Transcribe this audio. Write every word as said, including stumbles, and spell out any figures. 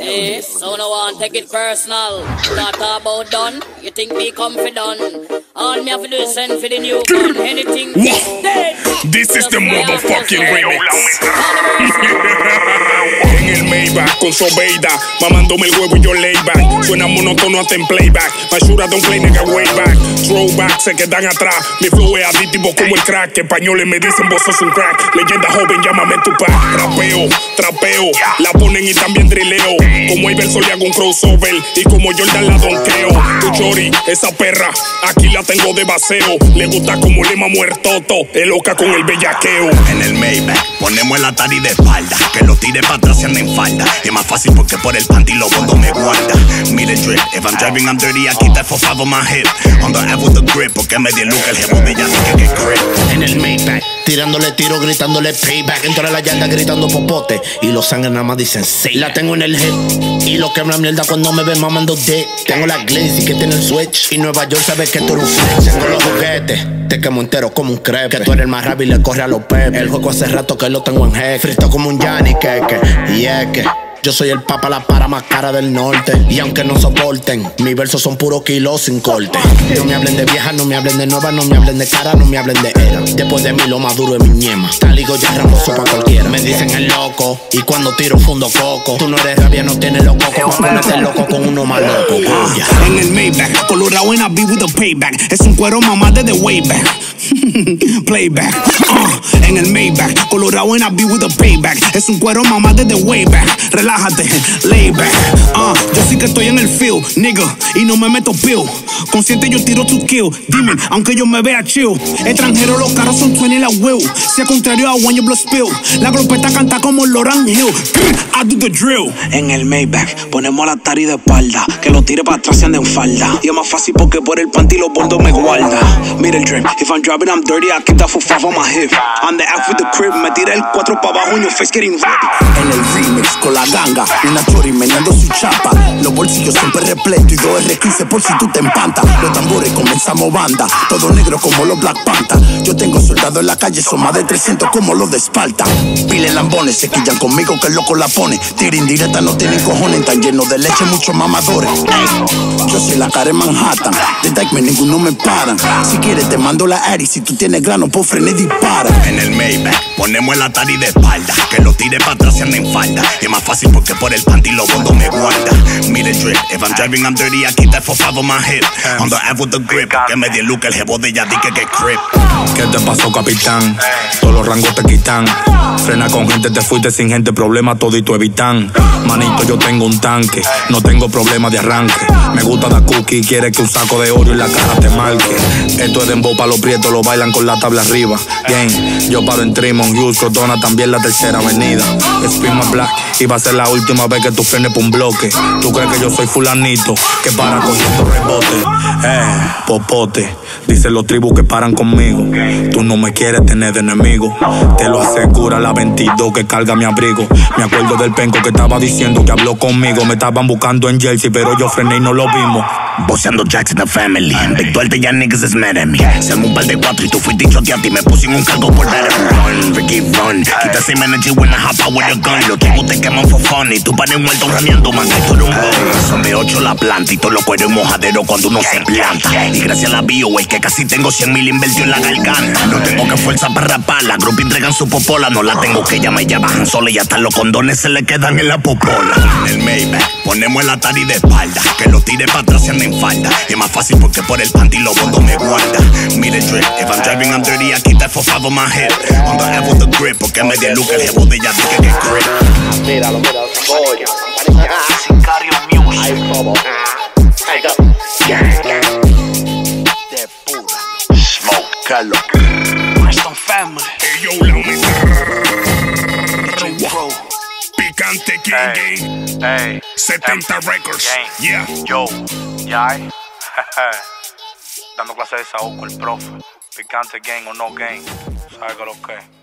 Hey, so no one take it personal. Not about done. You think me confident? All me have to do is send for the new gun. Anything dead. This is the motherfucking remix. En el Maybach con Sobeida, mamándome el huevo y yo layback. Suena monótono hasta en playback. Mashura don't play nigga way back. Throwback se quedan atrás. Mi flow es adictivo como el crack. Españoles me dicen vos sos un crack. Leyenda joven, llámame Tupac. Rapeo, trapeo, la ponen y también drileo. Como Iverson le hago un crossover y como Jordan la donkeo. Tu chori, esa perra, aquí la tengo de baseo. Le gusta como le mamo el toto, es loca con el bellaqueo. En el Maybach ponemos el Atari de espalda, que lo tire para atrás y anda en falda. Es más fácil porque por el panty lo bondo me guarda. Mire drip, if I'm driving I'm dirty, I keep that for five on my hip. On the F with the grip, porque me di el look, el jevo de ella dice que grip. En el Maybach, tirándole tiro, gritándole payback. Entre la yarda gritando popote y los sangres nada más dicen sí. La tengo en el hip y lo que habla mierda cuando me ven mamando dick. Tengo la Glaze que tiene el switch y Nueva York sabe que tú eres un flex. Tengo los juguetes, te quemo entero como un crepe. Que tú eres el más rápido y le corre a los pepes. El juego hace rato que lo tengo en jeque. Frito como un Yanni Keke. Y es que yo soy el papa, la para más cara del norte. Y aunque no soporten, mis versos son puros kilos sin corte. No me hablen de viejas, no me hablen de nuevas, no me hablen de cara, no me hablen de era. Después de mí lo más duro es mi ñema. Taligo ya ramoso pa' cualquiera. Me dicen el loco, y cuando tiro fundo coco. Tú no eres rabia, no tienes loco. Como ponerte loco con uno más loco. uh, En el Maybach, colorado en a beat with a payback. Es un cuero mamá desde way back. Playback. uh, En el Maybach, colorado en a beat with a payback. Es un cuero mamá desde way back. Relájate, lay back. uh, Yo sí que estoy en el field, nigga, y no me meto pill. Consciente yo tiro tu kill. Dime, aunque yo me vea chill. Extranjero los carros son veinte la will. Si al contrario a one you blow spill. La glopeta canta como Lauryn Hill. I do the drill. En el Maybach ponemos la Atari de espalda, que lo tire para atrás y ande en falda. Y es más fácil porque por el panty los bordos me guarda. Mira el dream, if I'm driving I'm dirty, I keep that for five on my hip. On the F with the crib, me tira el cuatro pa' abajo and your face getting ripped. En el remix con la ganga, una chori meneando su chapa. Los bolsillos siempre repletos y dos R quince por si tú te empantas. Los tambores comenzamos banda, todo negro como los Black Panther. Yo tengo soldados en la calle, son más de trescientos como los de Esparta. Pile lambones, se quillan conmigo que el loco la pone. Tira indirecta, no tienen cojones, tan llenos de leche, muchos mamadores. Ey, yo soy la cara en Manhattan, de Dykeman ninguno me paran. Si quieres te mando la Ari, si tú tienes grano, pues frena y dispara. En el Maybach ponemos el Atari de espalda, que lo tire para atrás y anda en falda. Es más fácil porque por el panty lo bondo me guarda. Mire drip, if I'm driving I'm dirty, I keep that for five on my hip. On the F with the grip, que me di el look, el jevo de ella dice que grip. ¿Qué te pasó, capitán? Todos los rangos te quitan. Frena con gente, te fuiste sin gente, problema todito evitan. Manito, yo tengo un tanque, no tengo problema de arranque. Me gusta da cookie, quiere que un saco de oro y la cara te marque. Esto es dembow pa' los prietos, lo bailan con la tabla arriba. Gang, yo paro en Tremont, Hughes, Cordona, también la tercera avenida. Spin my black, y va a ser la última vez que tú frenes por un bloque. Tú crees que yo soy fulanito, que para cogiendo rebote. Eh, popote, dicen los tribus que paran conmigo. Tú no me quieres tener de enemigo, te lo asegura la veintidós que carga mi abrigo. Me acuerdo del penco que estaba diciendo que habló conmigo. Me estaban buscando en Jersey, pero yo frené y no lo vimos. Boceando Jackson the family, Big Duarte ya niggas is mad at me. Se armó un par de cuatro y tú fuiste choteante y me puse en un cargo por dar run, Ricky run. Quita same energy when I hop out with a gun. Los tipos te queman for fun y tú pares muerto raneando, man, que tú eres un bug. Son de ocho la planta y todos los cueros en mojadero cuando uno se planta. Y gracias a la bio es que casi tengo cien mil invertido en la garganta. No tengo que fuerza para rapar, la grupo entregan su popola. No la tengo que llamar y ya bajan sola y hasta los condones se le quedan en la popola. En el Maybach ponemos el Atari de espalda, que lo tire para atrás y anda en falda. Es más fácil porque por el panty lo bondo me guarda. Mire drip, if I'm driving I'm dirty, I keep that for five on my hip. On the F with the grip, porque me di el look, el jevo de ella dice que grip. Míralo, míralo, oye. Sicario Music. Ahí como. De pura. Smoke, Carlos. Preston Family. Hey, yo, la Picante Gang Hey, Gang. hey. setenta Records. Gang. Yeah. Yo, ya hay. Dando clase de desahogo con el profe. Picante Gang o no gang. ¿Sabes qué es lo que?